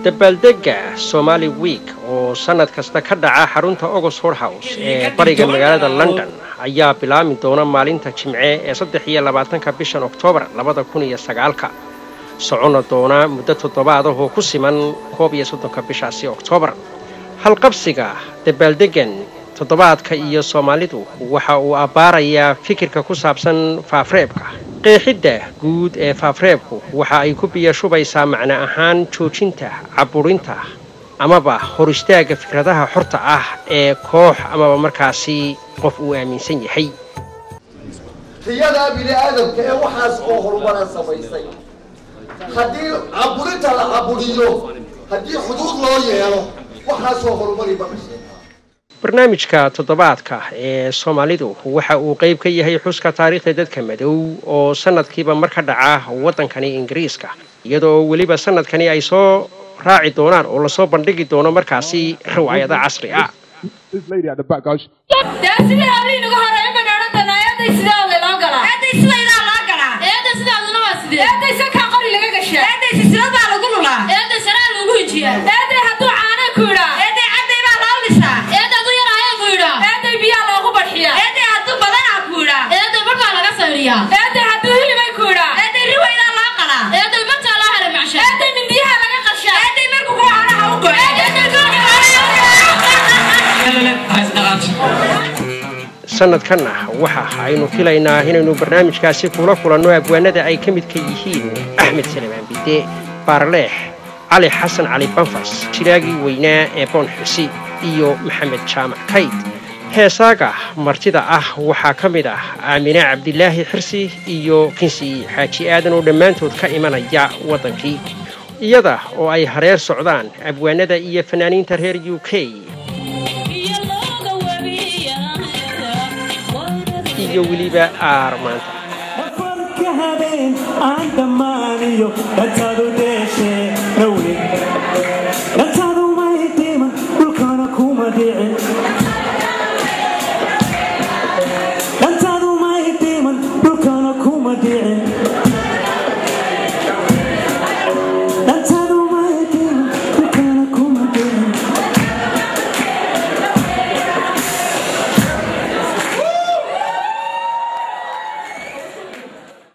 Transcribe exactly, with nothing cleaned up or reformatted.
dabaaldega Somali Week oo sanad kasta ka dhaca xarunta Oxford House ee bariga magaalada London ayaa bilaami doona maalinta Jimce ee saddex iyo labaatanka bishan Oktoobar labada kun iyo sagaalka socona doona muddo toddobaad oo ku siman koob iyo soddonka bishaasi Oktoobar halqabsiga dabaaldegan toddobaadka iyo Soomaalidu waxa uu abaarayaa fikirka ku saabsan faafreebka qeexidda guud ee faafreebku waxa ay ku biyashubaysaa macna ahaan joojinta caburinta amaba hor istaaga fikradaha xorta ah ee koox amaba markaasi qof uu aaminsan yahay riyada bini aadamka ee waxaas oo horumaran samaysay haddii caburinta la caburiyo haddii xuduud loo yeelo waxaas oo horumari bakashay barnaamijka toddobaadka ee Soomaalidu waxa uu qayb ka yahay xuska taariikhda dadka madow oo sanadkiiba mar ka dhaca wadankani Ingiriiska iyadoo waliba sanadkani ay soo raaci doonaan oo la soo bandhigi doono markaasi riwaayada casri ah This lady at the back goes sanadkana waxa aynu filaynaa inaynu barnaamijkaasi kula kulanno abwaanada ay ka mid ka yihiin Axmed Salmaan Bide Barleex Ali Xasan Ali Banfas Jiraagi Weynaa ee Boon Xusi iyo Maxamed Jaamac Kayd heesaaga martida ah waxa ka mid ah Aamina Cabdilaahi Xirsi iyo Kinsi Xaaji Aadan oo dhamaantood ka imanaya wadankii iyada oo ay hareer socdaan abwaanada iyo fanaaniinta reer U K iyo waliba Armaanta